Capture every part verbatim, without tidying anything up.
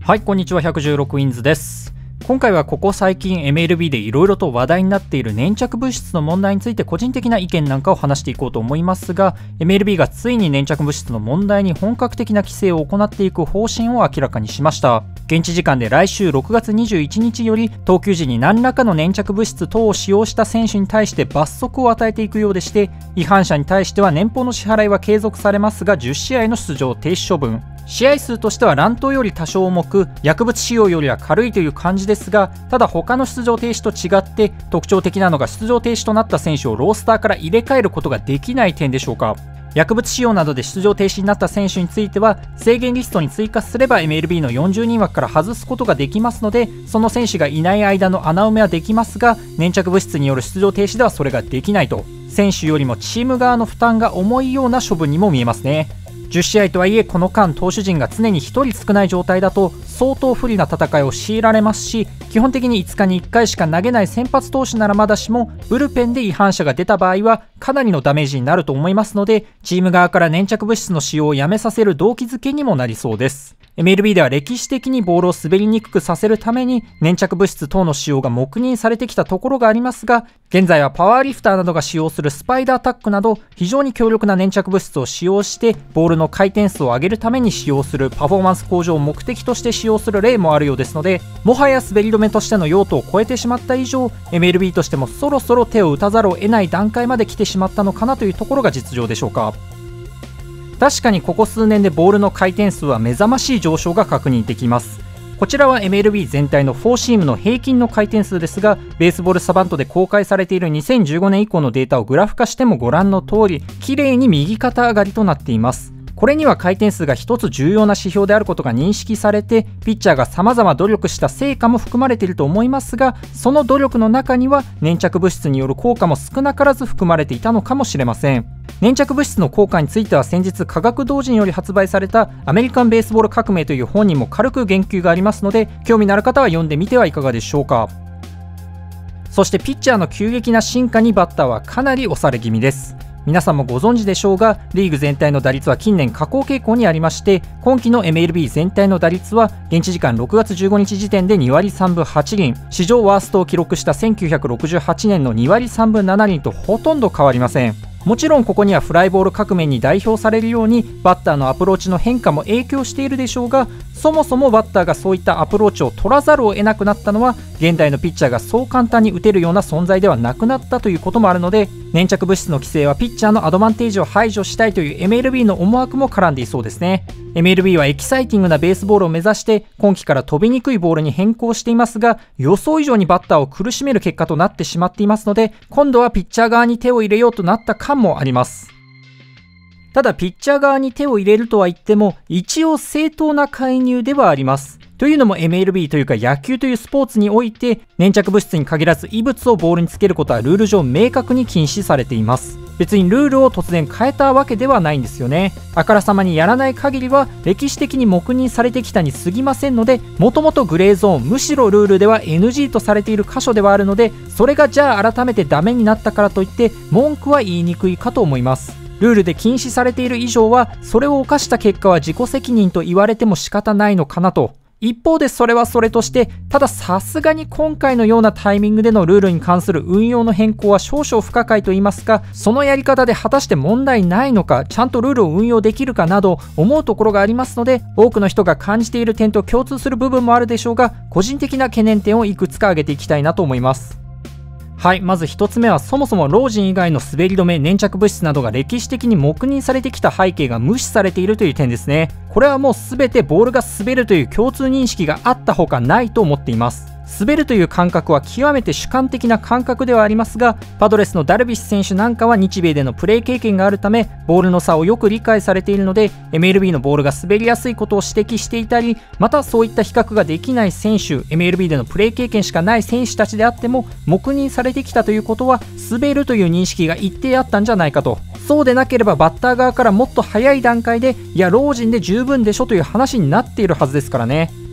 はい、こんにちは。ひゃくじゅうろくウィンズです。今回はここ最近 エムエルビー でいろいろと話題になっている粘着物質の問題について個人的な意見なんかを話していこうと思いますが、 エムエルビー がついに粘着物質の問題に本格的な規制を行っていく方針を明らかにしました。現地時間で来週ろくがつにじゅういちにちより投球時に何らかの粘着物質等を使用した選手に対して罰則を与えていくようでして、違反者に対しては年俸の支払いは継続されますがじゅっしあいの出場停止処分、試合数としては乱闘より多少重く薬物使用よりは軽いという感じですが、ただ他の出場停止と違って特徴的なのが出場停止となった選手をロースターから入れ替えることができない点でしょうか。薬物使用などで出場停止になった選手については制限リストに追加すれば エムエルビー のよんじゅうにん枠から外すことができますので、その選手がいない間の穴埋めはできますが、粘着物質による出場停止ではそれができないと、選手よりもチーム側の負担が重いような処分にも見えますね。じゅっしあいとはいえこの間投手陣が常にひとり少ない状態だと相当不利な戦いを強いられますし、基本的にいつかにいっかいしか投げない先発投手ならまだしもブルペンで違反者が出た場合はかなりのダメージになると思いますので、チーム側から粘着物質の使用をやめさせる動機づけにもなりそうです。 エムエルビー では歴史的にボールを滑りにくくさせるために粘着物質等の使用が黙認されてきたところがありますが、現在はパワーリフターなどが使用するスパイダータックなど非常に強力な粘着物質を使用してボールの回転数を上げるために使用するパフォーマンス向上を目的として使用する例もあるようですので、もはや滑り止めとしての用途を超えてしまった以上 エムエルビー としてもそろそろ手を打たざるを得ない段階まで来てしまったのかなというところが実情でしょうか。確かにここ数年でボールの回転数は目覚ましい上昇が確認できます。こちらは エムエルビー 全体のフォーシームの平均の回転数ですが、ベースボールサバントで公開されているにせんじゅうごねん以降のデータをグラフ化してもご覧の通り綺麗に右肩上がりとなっています。これには回転数が一つ重要な指標であることが認識されて、ピッチャーが様々努力した成果も含まれていると思いますが、その努力の中には粘着物質による効果も少なからず含まれていたのかもしれません。粘着物質の効果については先日科学同人より発売されたアメリカンベースボール革命という本にも軽く言及がありますので、興味のある方は読んでみてはいかがでしょうか。そしてピッチャーの急激な進化にバッターはかなり押され気味です。皆さんもご存知でしょうが、リーグ全体の打率は近年下降傾向にありまして、今季の エムエルビー 全体の打率は現地時間ろくがつじゅうごにち時点でにわりさんぶはちりん、史上ワーストを記録したせんきゅうひゃくろくじゅうはちねんのにわりさんぶななりんとほとんど変わりません。もちろんここにはフライボール革命に代表されるようにバッターのアプローチの変化も影響しているでしょうが、そもそもバッターがそういったアプローチを取らざるを得なくなったのは現代のピッチャーがそう簡単に打てるような存在ではなくなったということもあるので、粘着物質の規制はピッチャーのアドバンテージを排除したいという エムエルビー の思惑も絡んでいそうですね。 エムエルビー はエキサイティングなベースボールを目指して今季から飛びにくいボールに変更していますが、予想以上にバッターを苦しめる結果となってしまっていますので、今度はピッチャー側に手を入れようとなった感もあります。ただピッチャー側に手を入れるとは言っても一応正当な介入ではあります。というのも エムエルビー というか野球というスポーツにおいて粘着物質に限らず異物をボールにつけることはルール上明確に禁止されています。別にルールを突然変えたわけではないんですよね。あからさまにやらない限りは歴史的に黙認されてきたに過ぎませんので、もともとグレーゾーン、むしろルールでは エヌジー とされている箇所ではあるので、それがじゃあ改めてダメになったからといって文句は言いにくいかと思います。ルールで禁止されている以上はそれを犯した結果は自己責任と言われても仕方ないのかなと。一方でそれはそれとして、たださすがに今回のようなタイミングでのルールに関する運用の変更は少々不可解といいますか、そのやり方で果たして問題ないのか、ちゃんとルールを運用できるかなど思うところがありますので、多くの人が感じている点と共通する部分もあるでしょうが、個人的な懸念点をいくつか挙げていきたいなと思います。はい、まずひとつめはそもそも老人以外の滑り止め、粘着物質などが歴史的に黙認されてきた背景が無視されているという点ですね。これはもう全てボールが滑るという共通認識があったほかないと思っています。滑るという感覚は極めて主観的な感覚ではありますが、パドレスのダルビッシュ選手なんかは日米でのプレー経験があるためボールの差をよく理解されているので、 エムエルビー のボールが滑りやすいことを指摘していたり、またそういった比較ができない選手、 エムエルビー でのプレー経験しかない選手たちであっても黙認されてきたということは、滑るという認識が一定あったんじゃないかと。そうでなければバッター側からもっと早い段階でいや老人で十分でしょという話になっているはずですからね。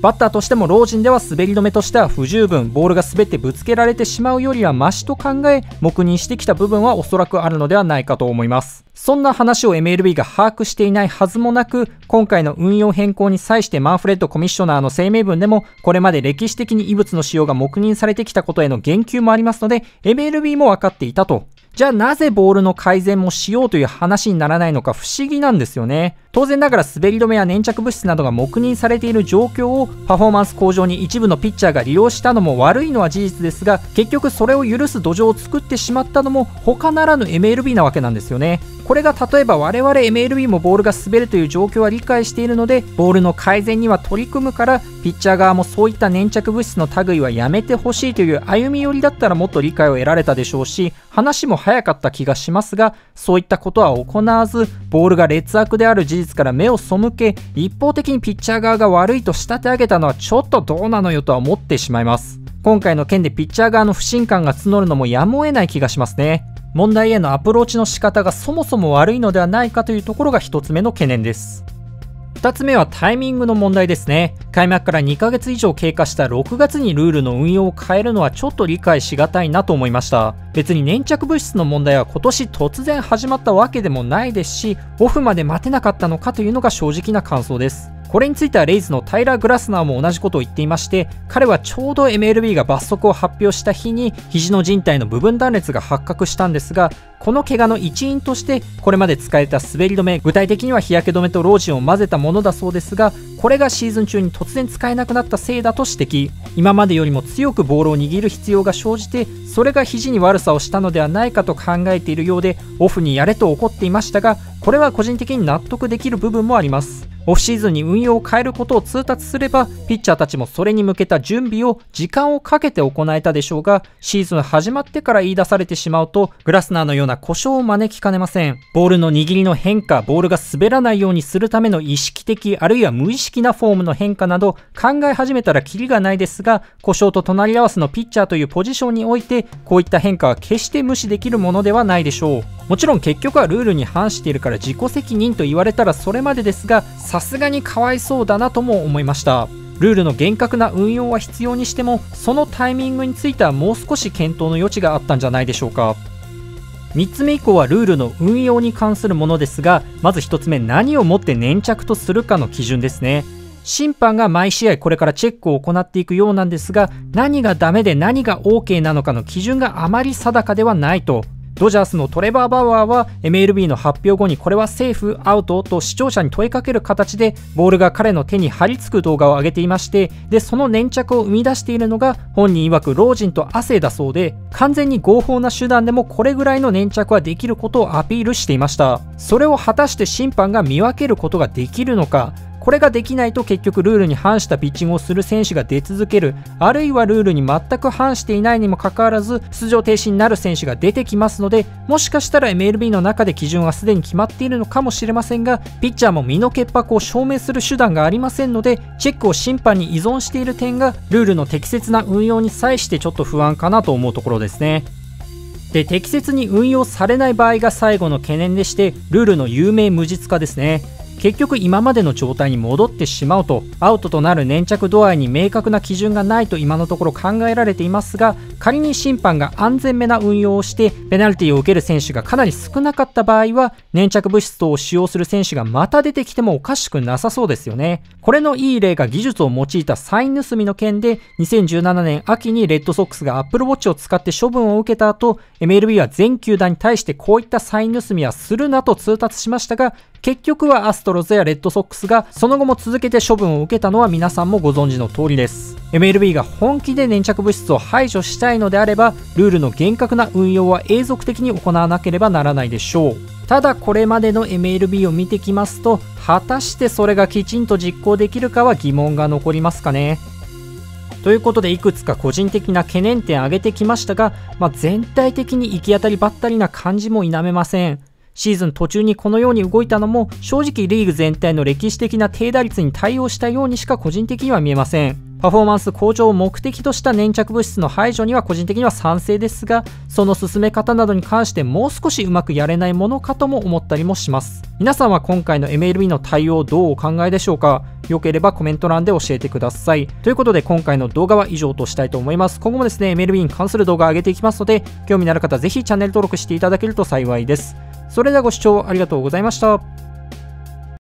バッターとしてもロージンでは滑り止めとしては不十分、ボールが滑ってぶつけられてしまうよりはマシと考え黙認してきた部分はおそらくあるのではないかと思います。そんな話を エムエルビー が把握していないはずもなく、今回の運用変更に際してマンフレッドコミッショナーの声明文でもこれまで歴史的に異物の使用が黙認されてきたことへの言及もありますので、 エムエルビー も分かっていたと。じゃあなぜボールの改善もしようという話にならないのか不思議なんですよね。当然ながら滑り止めや粘着物質などが黙認されている状況をパフォーマンス向上に一部のピッチャーが利用したのも悪いのは事実ですが、結局それを許す土壌を作ってしまったのも他ならぬ エムエルビー なわけなんですよね。これが例えば我々 エムエルビー もボールが滑るという状況は理解しているので、ボールの改善には取り組むから、ピッチャー側もそういった粘着物質の類はやめてほしいという歩み寄りだったらもっと理解を得られたでしょうし、話も早かった気がしますが、そういったことは行わず、ボールが劣悪である事実から目を背け、一方的にピッチャー側が悪いと仕立て上げたのはちょっとどうなのよとは思ってしまいます。今回の件でピッチャー側の不信感が募るのもやむを得ない気がしますね。問題へのアプローチの仕方がそもそも悪いのではないかというところがひとつめの懸念です。ふたつめはタイミングの問題ですね。開幕からにかげつ以上経過したろくがつにルールの運用を変えるのはちょっと理解しがたいなと思いました。別に粘着物質の問題は今年突然始まったわけでもないですし、オフまで待てなかったのかというのが正直な感想です。これについてはレイズのタイラー・グラスナーも同じことを言っていまして、彼はちょうど エムエルビー が罰則を発表した日に肘の靭帯の部分断裂が発覚したんですが、この怪我の一因としてこれまで使えた滑り止め、具体的には日焼け止めとロージンを混ぜたものだそうですが、これがシーズン中に突然使えなくなったせいだと指摘。今までよりも強くボールを握る必要が生じて、それが肘に悪さをしたのではないかと考えているようで、オフにやれと怒っていましたが、これは個人的に納得できる部分もあります。オフシーズンに運用を変えることを通達すれば、ピッチャーたちもそれに向けた準備を時間をかけて行えたでしょうが、シーズン始まってから言い出されてしまうと、グラスナーのような故障を招きかねません。ボールの握りの変化、ボールが滑らないようにするための意識的、あるいは無意識なフォームの変化など、考え始めたらキリがないですが、故障と隣り合わせのピッチャーというポジションにおいて、こういった変化は決して無視できるものではないでしょう。もちろん結局はルールに反しているから自己責任と言われたらそれまでですが、さすがにかわいそうだなとも思いました。ルールの厳格な運用は必要にしても、そのタイミングについてはもう少し検討の余地があったんじゃないでしょうか。みっつめ以降はルールの運用に関するものですが、まずひとつめ、何をもって粘着とするかの基準ですね。審判が毎試合これからチェックを行っていくようなんですが、何がダメで何が オーケー なのかの基準があまり定かではないと。ドジャースのトレバー・バウアーは エムエルビー の発表後にこれはセーフ、アウトと視聴者に問いかける形でボールが彼の手に張り付く動画を上げていまして、でその粘着を生み出しているのが本人曰くロージンとアセイだそうで、完全に合法な手段でもこれぐらいの粘着はできることをアピールしていました。それを果たして審判が見分けることができるのか。これができないと結局ルールに反したピッチングをする選手が出続ける、あるいはルールに全く反していないにもかかわらず出場停止になる選手が出てきますので、もしかしたら エムエルビー の中で基準はすでに決まっているのかもしれませんが、ピッチャーも身の潔白を証明する手段がありませんので、チェックを審判に依存している点がルールの適切な運用に際してちょっと不安かなと思うところですね。で、適切に運用されない場合が最後の懸念でして、ルールの有名無実化ですね。結局今までの状態に戻ってしまうと、アウトとなる粘着度合いに明確な基準がないと今のところ考えられていますが、仮に審判が安全めな運用をしてペナルティを受ける選手がかなり少なかった場合は、粘着物質等を使用する選手がまた出てきてもおかしくなさそうですよね。これのいい例が技術を用いたサイン盗みの件で、にせんじゅうななねん秋にレッドソックスが Apple Watch を使って処分を受けた後、 エムエルビー は全球団に対してこういったサイン盗みはするなと通達しましたが、結局はアストロズやレッドソックスがその後も続けて処分を受けたのは皆さんもご存知の通りです。 エムエルビー が本気で粘着物質を排除したいのであれば、ルールの厳格な運用は永続的に行わなければならないでしょう。ただこれまでの エムエルビー を見てきますと、果たしてそれがきちんと実行できるかは疑問が残りますかね。ということで、いくつか個人的な懸念点挙げてきましたが、まあ、全体的に行き当たりばったりな感じも否めません。シーズン途中にこのように動いたのも正直リーグ全体の歴史的な低打率に対応したようにしか個人的には見えません。パフォーマンス向上を目的とした粘着物質の排除には個人的には賛成ですが、その進め方などに関してもう少しうまくやれないものかとも思ったりもします。皆さんは今回の エムエルビー の対応をどうお考えでしょうか。 よければコメント欄で教えてください。ということで今回の動画は以上としたいと思います。今後もですね、エムエルビー に関する動画を上げていきますので、興味のある方ぜひチャンネル登録していただけると幸いです。それではご視聴ありがとうございました。